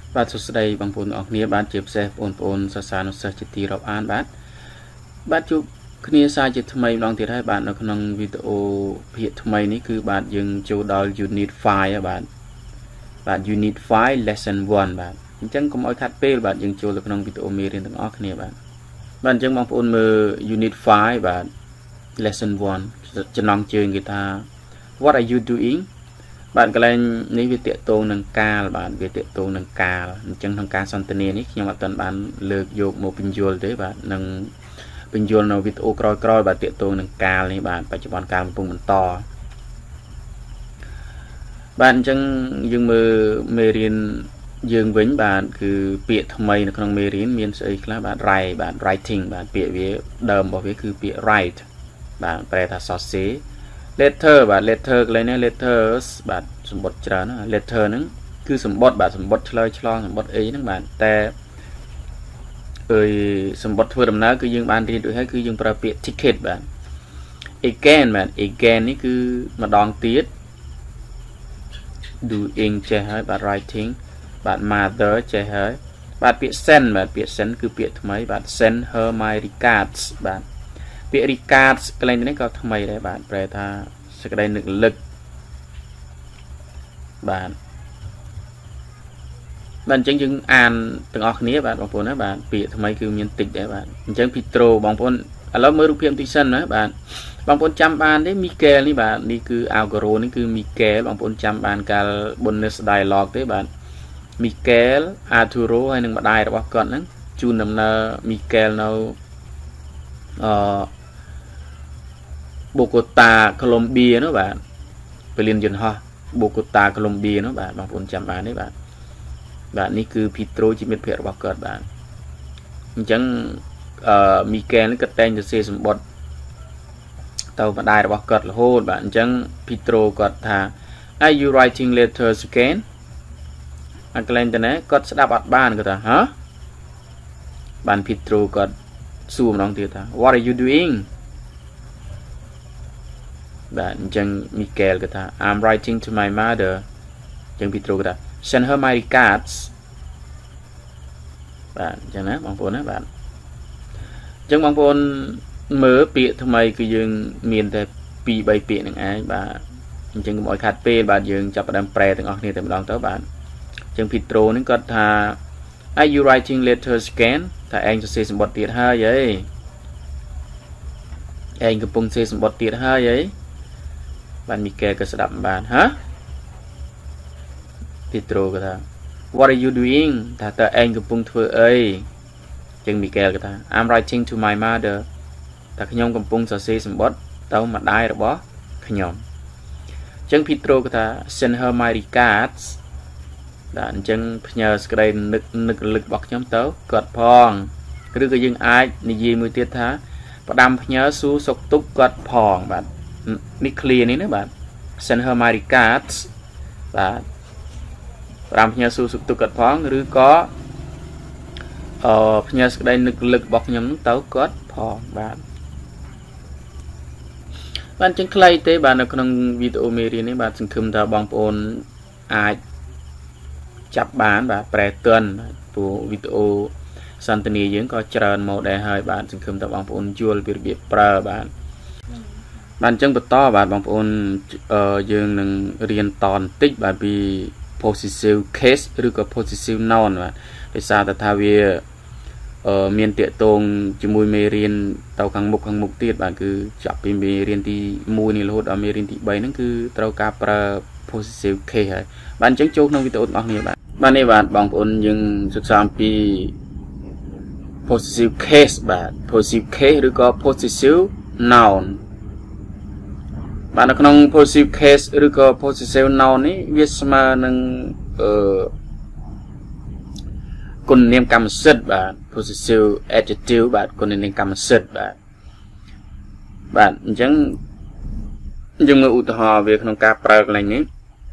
បាទសួស្តីបងប្អូនអរគ្នាបាទជាពិសេសបងប្អូនសិស្សានុសិស្សជាទីរាប់អានបាទជួបគ្នាសាជាថ្មីម្ដងទៀតហើយបាទនៅក្នុងវីដេអូភាគថ្មីនេះគឺបាទយើងចូលដល់ unit 5 បាទ unit 5 lesson 1 បាទអញ្ចឹងកុំឲ្យខាត់ពេលបាទយើងចូលទៅក្នុងវីដេអូមេរៀនទាំងអស់គ្នាបាទអញ្ចឹងបងប្អូនមើល unit 5 បាទ lesson 1 ចំណងជើងគេថា what are you doing បាទកន្លែងនេះវាតាក់ទងនឹងកាលបាទវាតាក់ទងនឹងកាលអញ្ចឹងក្នុងការសន្ទនានេះខ្ញុំអត់ទាន់បានលើកយកមកបញ្យល់ទេបាទនឹងបញ្យល់នៅវីដេអូក្រោយៗបាទតាក់ទងនឹងកាលនេះបាទបច្ចុប្បន្នកាលកំពុងបន្តបាទអញ្ចឹងយើងមើលមេរៀនយើងវិញបាទគឺពាក្យថ្មីនៅក្នុងមេរៀនមានស្អីខ្លះបាទ write បាទ writing បាទពាក្យវាដើមរបស់វាគឺពាក្យ write បាទប្រែថាសរសេរletter បាទ letter កន្លែងនេះ letters បាទសម្បត្តិច្រើនណា letter ហ្នឹងគឺសម្បត្តិបាទសម្បត្តិឆ្លើយឆ្លងសម្បត្តិអីហ្នឹងបាទតែសម្បត្តិធ្វើដំណើរគឺយើងបានរៀនរួចហើយគឺយើងប្រើពាក្យ ticket បាទ again បាទ again នេះគឺម្ដងទៀត doing ចេះហើយបាទ writing បាទ mother ចេះហើយបាទពាក្យ send បាទពាក្យ send គឺពាក្យថ្មីបាទ send her my regards បាទពាក្យ regards កន្លែងនេះក៏ថ្មីដែរបាទប្រែថាសេចក្តីនឹករលឹកបាទអញ្ចឹងយើងអានទាំងអស់គ្នាបាទបងប្អូនណាបាទពាក្យថ្មីគឺមានតិចដែរបាទអញ្ចឹង Petro បងប្អូនឥឡូវមើលរូបភាពបន្តិចសិនណាបាទបងប្អូនចាំបានទេ Michael នេះបាទនេះគឺ Algoro នេះគឺ Michael បងប្អូនចាំបានកាល bonus dialogue ទេបាទ Michael Arturo ហើយនឹងម្ដាយរបស់គាត់ហ្នឹងជូនដំណើរ Michael នៅBogota Colombia នោះបាទពលានយន្តហោះ Bogota Colombia នោះបាទបងប្អូនចាំបានទេបាទនេះគឺ Petro ជាមិត្តភក្តិរបស់គាត់បាទអញ្ចឹងMichael នេះគាត់តែងទៅសេសម្បត្តិទៅម្ដាយរបស់គាត់រហូតបាទអញ្ចឹង Petro គាត់ថា Are you writing letters again អង្កលេងទៅណាគាត់ស្ដាប់អត់បានគាត់ថាហ៎បាន Petro គាត់សួរម្ដងទៀតថា What are you doing បាទអញ្ចឹង Michael គាត់ថា I'm writing to my mother អញ្ចឹង Petro គាត់ថា Send her my regards បាទអញ្ចឹងណាបងប្អូនណាបាទអញ្ចឹងបងប្អូនមើលពាក្យថ្មីគឺយើងមានតែ 2-3 ពាក្យនឹងឯងបាទអញ្ចឹងកុំឲ្យខាត់ពេលបាទយើងចាប់ផ្ដើមប្រែទាំងអស់គ្នាតែម្ដងទៅបាទអញ្ចឹង Petro នេះគាត់ថា Are you writing letters again ថាឯងសរសេរសម្បត្តិទៀតហើយឯងកំពុងសរសេរសម្បត្តិទៀតហើយបាទ Michael ក៏ស្ដាប់មិនបានហ៎ Petro ក៏ថា What are you doing ថាតើឯងកំពុងធ្វើអីអញ្ចឹង Michael ក៏ថា I'm writing to my mother ថាខ្ញុំកំពុងសរសេរសម្បត្តិទៅម្ដាយរបស់ខ្ញុំអញ្ចឹង Petro ក៏ថា Send her my regards បាទអញ្ចឹងផ្ញើសេចក្តីនឹករលឹករបស់ខ្ញុំទៅគាត់ផងឬក៏យើងអាចនិយាយមួយទៀតថាផ្ដាំផ្ញើសួរសុខទុក្ខគាត់ផងបាទនេះ clear នេះណាបាទ Send her my regards បាទផ្ដាំផ្ញើសួរសុខទុក្ខគាត់ផងឬក៏ផ្ញើសេចក្តីនឹករលឹករបស់ខ្ញុំទៅគាត់ផងបាទអញ្ចឹងខ្លីទេបាទនៅក្នុងវីដេអូមេរៀននេះបាទសង្ឃឹមថាបងប្អូនអាចចាប់បានបាទប្រែទន់ព្រោះវីដេអូសន្ទនាយើងក៏ច្រើនមកដែរហើយបាទសង្ឃឹមថាបងប្អូនយល់ពីរបៀបប្រើបាទអញ្ចឹងបន្តបាទបងប្អូនយើងនឹងរៀនតបន្តិចបាទពី possessive case ឬក៏ possessive noun បាទដោយសារតែថាវាមានតាកតងជាមួយមេរៀនទៅខាងមុខទៀតបាទគឺចាប់ពីមេរៀនទី1នេះរហូតដល់មេរៀនទី3ហ្នឹងគឺត្រូវការប្រើ possessive case ហើយបាទអញ្ចឹងចូលក្នុងវីដេអូរបស់គ្នាបាទនេះបាទបងប្អូនយើងសិក្សាអំពី possessive case បាទ possessive case ឬក៏ possessive noun បាទនៅក្នុង possessive case ឬក៏ possessive noun នេះវាស្មើនឹងគុណនាមកម្មសិទ្ធិបាទ possessive adjective បាទគុណនាមកម្មសិទ្ធិបាទអញ្ចឹងយើងមើលឧទាហរណ៍វាក្នុងការប្រើកន្លែងនេះ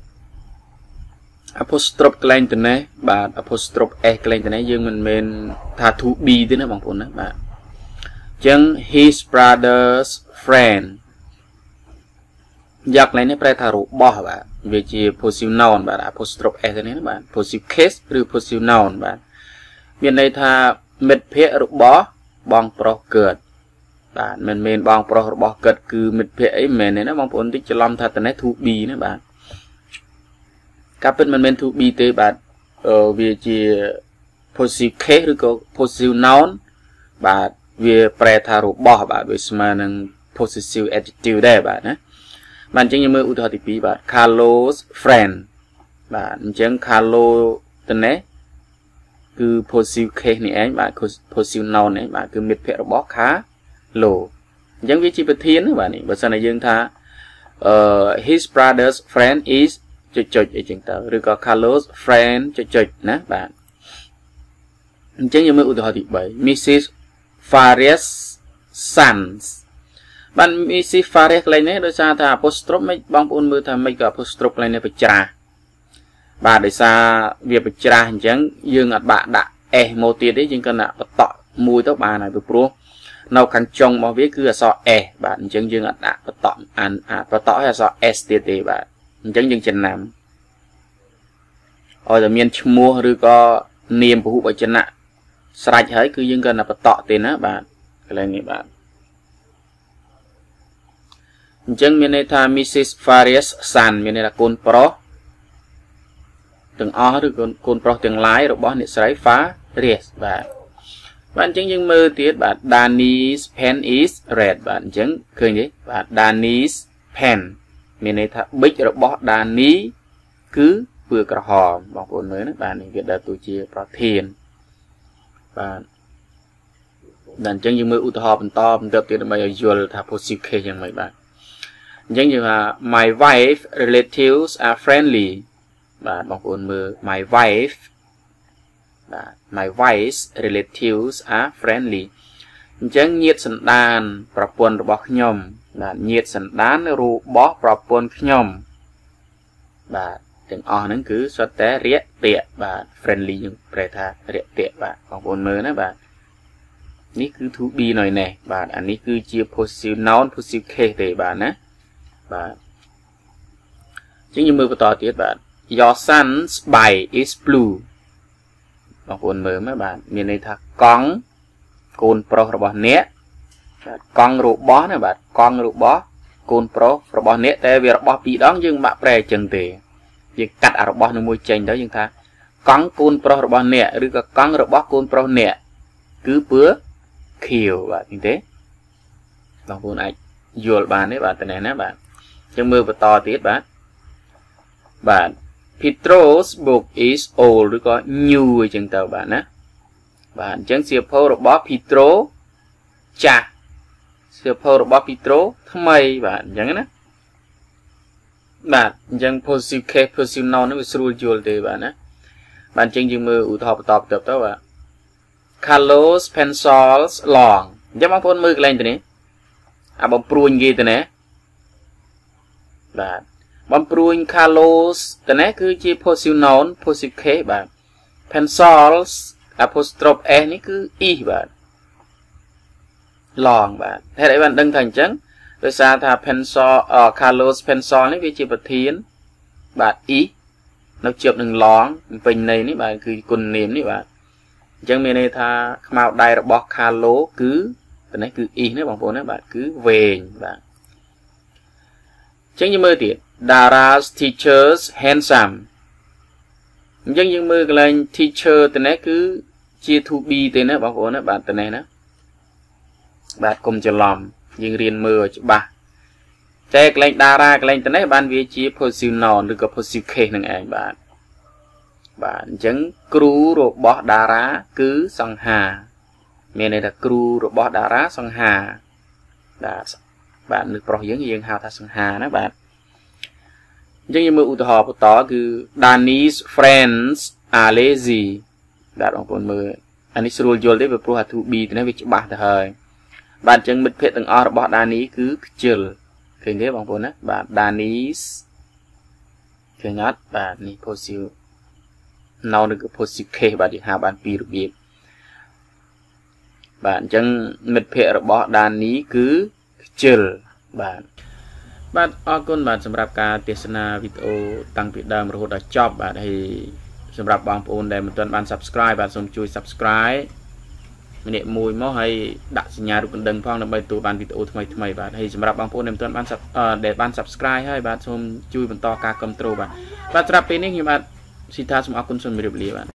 apostrophe កន្លែងទៅនេះបាទ apostrophe s កន្លែងទៅនេះយើងមិនមែនថា to be ទេណាបងប្អូនណាបាទអញ្ចឹង his brother's friend giặc này nó phải thà rụ bỏ bạn về chỉ possessive noun bạn apostrophe s này bạn possessive case rồi possessive noun bạn miền này thà mệt phê rụ bỏ bong pro cợt bạn mình bong pro bỏ cợt cứ mệt phê ấy mình này nó bong ổn định cho lâm thà tận này thu bì nữa bạn các bên mình thu bì tế bạn về chỉ possessive case rồi possessive noun bạn về phải thà rụ bỏ bạn về mà năng possessive adjective đây bạn nhé bạn chẳng như mơ ưu thọ thì bí bạn Carlos friend bạn chẳng Carlos tên này cứ possessive case này anh bạn possessive noun này bạn cứ miệt phệ bó khá lồ chẳng viết chi bật thiên nữa bạn này bởi sao này dương tha his brother's friend is chụt ở chứng tờ rồi có Carlos friend chụt nè bạn chẳng như mơ ưu thọ thì bởi Mrs. Farias sons bạn Mrs. Farias lên này đối xa thà apostrophe mấy bóng ôn mưa thà mấy cái apostrophe lên này phải trả bà để xa việc phải trả chẳng dương ạ bạn đã một tiền đấy nhưng cần là tọ mùi tóc bà này được pro nào càng trong mà viết cứ là so bạn chẳng dương ạ đã tọ ăn tọ hay so stt bạn chẳng dương chân nằm rồi miền mua rồi có niềm của hụt ở chân nạ sạch hết cứ dương cần là tọ tiền á bạn cái này bạn chẳng miền này tha Mrs. Farias son miền này là con pro từng o rồi con pro từng lái rồi bỏ nệ sấy phá red bạn chẳng những mơ tiết bạn Danny's pen is red bạn chẳng khơi nhé bạn Danny's pen miền này tha bích rồi bỏ Danny cứ vừa cả hòm bằng cuốn mới bạn này việc đặt tôi chia pro thiền bạn dan chẳng những mơ ưu thọ bên to bên tập tiền bây giờ vừa thà possessive case chẳng mấy bạn giống như là my wife relatives are friendly bạn bằng cuốn mơ my wife's relatives are friendly chẳng nhiệt sẵn đànประปวนរបស់ខ្ញុំបាទnhiệt sẵn đànរបស់ប្រពន្ធខ្ញុំបាទទាំងអស់ហ្នឹងគឺសុទ្ធតែរាក់ពាក្យបាទ friendly យើងប្រែថារាក់ពាក្យបាទបងប្អូនមើលណាបាទនេះគឺ to be หน่อยណែបាទអានេះគឺជា possessive noun possessive case ទេបាទណាបាទជាងយើងមើលបន្តទៀតបាទ your son's bike is blue បងប្អូនមើលមកបាទមានន័យថាកង់កូនប្រុសរបស់អ្នកបាទកង់របស់ណាបាទកង់របស់កូនប្រុសរបស់អ្នកតែវារបស់ពីរដងយើងបាក់ប្រែអញ្ចឹងទេយើងកាត់អារបស់នឹងមួយចេញទៅយើងថាកង់កូនប្រុសរបស់អ្នកឬក៏កង់របស់កូនប្រុសអ្នកគឺពើខៀវបាទឃើញទេបងប្អូនអាចយល់បានទេបាទតើណាបាទយើងមើលបន្តទៀតបាទ Petro's book is old ឬក៏ new អញ្ចឹងទៅបាទណាបាទអញ្ចឹងសៀវភៅរបស់ Petro ចាស់សៀវភៅរបស់ Petro ថ្មីបាទអញ្ចឹងណាបាទអញ្ចឹង possessive case possessive noun នេះវាស្រួលយល់ទេបាទណាបាទអញ្ចឹងយើងមើលឧទាហរណ៍បន្តទៅបាទ Carlos pencils long អញ្ចឹងបងប្អូនមើលកន្លែងទៅនេះអាបំព្រួញគេទៅណាបាទបំព្រួញ Carlos ទៅណាគឺជា possessive noun possessive case បាទ pencils apostrophe s នេះគឺ is បាទ long បាទហេតុអីបានដឹងថាអញ្ចឹងដោយសារថា pencil Carlos pencil នេះវាជាប្រធានបាទ is នៅជាប់នឹង long ពេញន័យនេះបាទគឺគុណនាមនេះបាទអញ្ចឹងមានន័យថាខ្មៅដៃរបស់ Carlos គឺទៅនេះគឺ is នេះបងប្អូនណាបាទគឺវែងបាទអញ្ចឹងយើងមើលទៀត Dara's teachers handsome អញ្ចឹងយើងមើលកន្លែង teacher ទៅនេះគឺជា to be ទេណាបងប្អូនណាបាទទៅនេះណាបាទកុំច្រឡំយើងរៀនមើលឲ្យច្បាស់តែកន្លែង Dara កន្លែងទៅនេះបានវាជា possessive noun ឬក៏ possessive case នឹងឯងបាទអញ្ចឹងគ្រូរបស់ Dara គឺសង្ហាមានន័យថាគ្រូរបស់ Dara សង្ហាបាទនៅប្រុសយើងហៅថាសង្ហាណាបាទអញ្ចឹងយើងមើលឧទាហរណ៍បន្តគឺ Danny's friends are lazy បាទបងប្អូនមើលអានេះស្រួលយល់ទេព្រោះអា to be ទៅនេះវាច្បាស់ទៅហើយបាទអញ្ចឹងមិត្តភ័ក្តិទាំងអស់របស់ Danny គឺខ្ជិលឃើញទេបងប្អូនណាបាទ Danny's ឃើញអត់បាទនេះ possessive noun ឬក៏ possessive case បាទយើងហៅបានពីររបៀបបាទអញ្ចឹងមិត្តភ័ក្តិរបស់ Danny គឺខ្ជិលបាទបាទអរគុណបាទសម្រាប់ការទេសនាវីដេអូតាំងពីដើមរហូតដល់ចប់បាទហើយសម្រាប់បងប្អូនដែលមិនទាន់បាន Subscribe បាទសូមជួយ Subscribe ម្នាក់មួយមកហើយដាក់សញ្ញារូបកណ្ដឹងផងដើម្បីទទួលបានវីដេអូថ្មីៗបាទហើយសម្រាប់បងប្អូនដែលមិនទាន់បាន Subscribe ហើយបាទសូមជួយបន្តការគាំទ្របាទសម្រាប់ពេលនេះខ្ញុំបាទ Sitha សូមអរគុណសូមជម្រាបលាបាទ